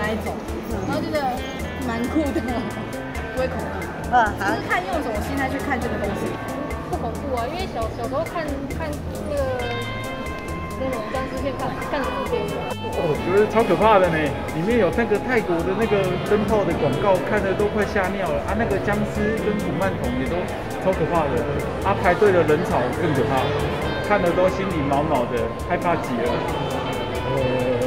那一种，然后觉得蛮酷的，不会恐怖。就是看用什么心态去看这个东西。 不恐怖啊，因为小时候看那种僵尸片看得很多。 我觉得超可怕的呢，里面有那个泰国的那个灯泡的广告，看的都快吓尿了啊！那个僵尸跟古曼童也都超可怕的啊！排队的人潮更可怕，看的都心里毛毛的，害怕极了。